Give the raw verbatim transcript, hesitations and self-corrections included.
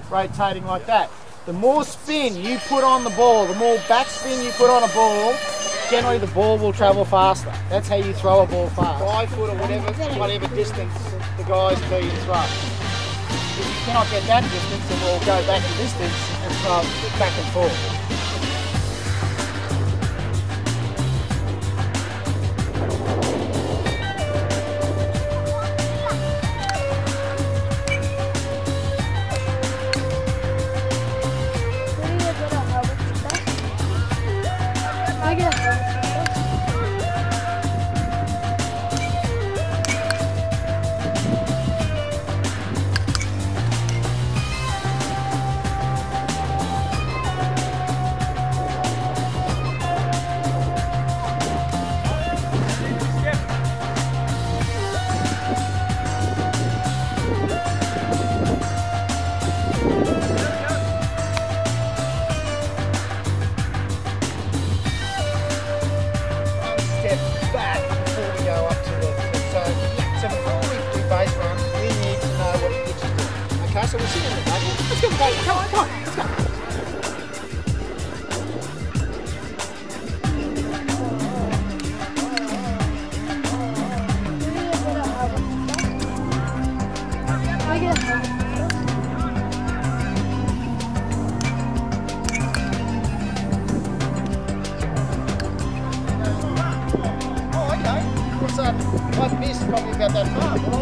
rotating like that. The more spin you put on the ball, the more backspin you put on a ball, generally the ball will travel faster. That's how you throw a ball fast. Five foot or whatever, whatever distance the guys being thrown. If you cannot get that distance, then we'll go back the distance and throw it back and forth. So we'll see you in a minute. Let's go, baby. Come on, come on, let's go. Oh, okay. What's that? I've missed probably about that far.